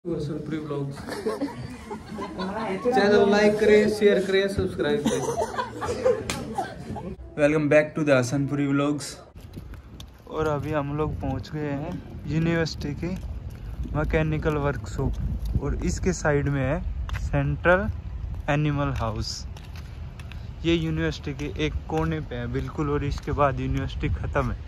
हसनपुरी vlogs channel like करें, share करें, subscribe करें। Welcome back to the Hasanpuri vlogs. और अभी हम लोग पहुंच गए हैं यूनिवर्सिटी की मैकेनिकल वर्कशॉप और इसके साइड में है सेंट्रल एनिमल हाउस। ये यूनिवर्सिटी के एक कोने पे है बिल्कुल, और इसके बाद यूनिवर्सिटी ख़त्म है।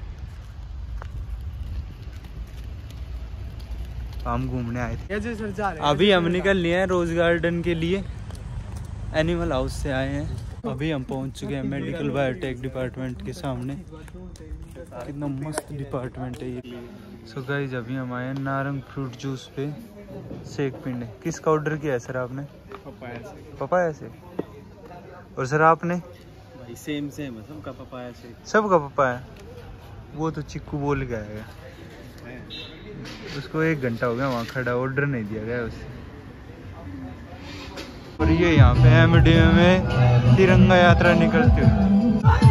हम घूमने आए थे, अभी हम निकल लिए हैं रोज गार्डन के लिए। एनिमल हाउस से आए हैं। अभी हम पहुंच चुके हैं मेडिकल बायोटेक डिपार्टमेंट के सामने। कितना मस्त डिपार्टमेंट है ये। सो गाइस अभी हम आए हैं नारंग फ्रूट जूस पे शेक पीने। किसका ऑर्डर किया है सर आपने? पपाया से। और सर आपने? भाई सेम सबका पपाया से। सबका पपाया। वो तो चिक्कू बोल के आएगा, उसको 1 घंटा हो गया वहाँ खड़ा, ऑर्डर नहीं दिया गया उससे। और ये यहाँ पे एमडीए में तिरंगा यात्रा निकलती हुई।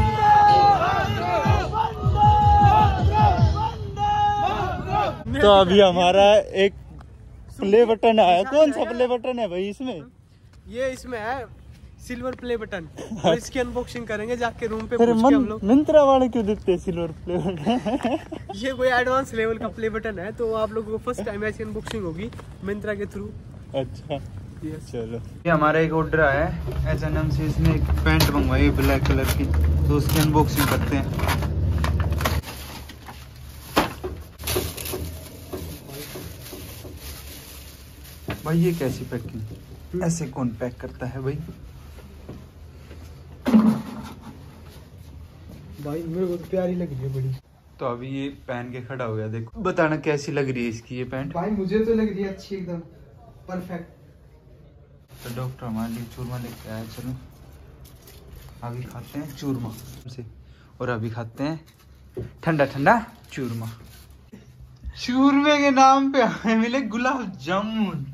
तो अभी हमारा एक प्ले बटन आया। कौन सा प्ले बटन है भाई इसमें? ये इसमें है सिल्वर प्ले बटन। और इसकी अनबॉक्सिंग करेंगे जाके रूम पे पूछ के हम लोग। मिंत्रा वाले क्यों देते हैं सिल्वर प्ले बटन? ये कोई एडवांस लेवल का प्ले बटन है, तो आप लोगों को फर्स्ट टाइम ऐसी अनबॉक्सिंग होगी मिंत्रा के थ्रू। अच्छा चलो। ये हमारा एक ऑर्डर आया है H&M से। इसने एक पैंट मंगवाई ब्लैक कलर की, तो उसकी अनबॉक्सिंग करते हैं। भाई ये कैसी पैकिंग? ऐसे कौन पैक करता है भाई? भाई मेरे को तो प्यारी लग रही है बड़ी। तो अभी ये पहन के खड़ा हो गया, देखो बताना कैसी लग रही है इसकी ये पैंट। भाई मुझे तो लग रही है अच्छी, एकदम परफेक्ट। तो डॉक्टर हमारे लिए चूरमा लेके आया। चलो अभी खाते हैं चूरमा से, और अभी खाते हैं ठंडा ठंडा चूरमा। चूरमे के नाम पे हमें मिले गुलाब जामुन।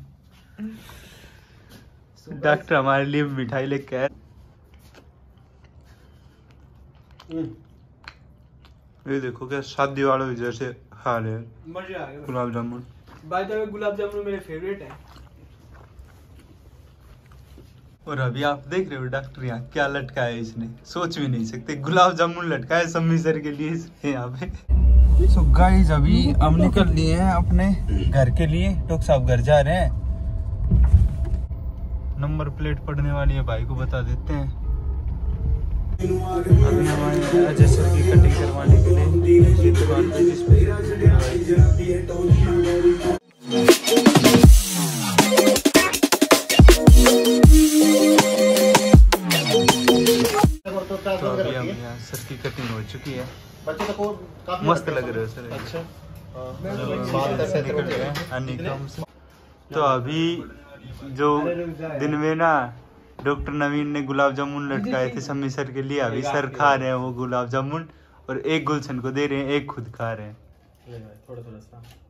डॉक्टर हमारे लिए मिठाई लेके आया। ये देखो क्या शादी वालों जैसे खा रहे हैं। मजा आ गया। Gulab jamun. By the way gulab jamun मेरे फेवरेट है। और अभी आप देख रहे हो डॉक्टर यहाँ क्या लटका है इसने, सोच भी नहीं सकते। गुलाब जामुन लटका है सम्मी सर के लिए इसने यहाँ पे। सो गाइस अभी हम निकल लिए हैं अपने घर के लिए। डॉक्टर साहब घर जा रहे हैं। नंबर प्लेट पड़ने वाली है, भाई को बता देते हैं। अभी हमारे अजय सर की कटिंग करवाने के लिए दुकान पे तो अभी हम यहाँ सर की कटिंग हो चुकी है। मस्त लग रहा है सर। अच्छा तो अभी जो दिन में ना डॉक्टर नवीन ने गुलाब जामुन लटकाए थे सम्मी सर के लिए, अभी सर खा रहे हैं वो गुलाब जामुन, और एक गुलशन को दे रहे हैं, एक खुद खा रहे हैं। थोड़ा थोड़ा सा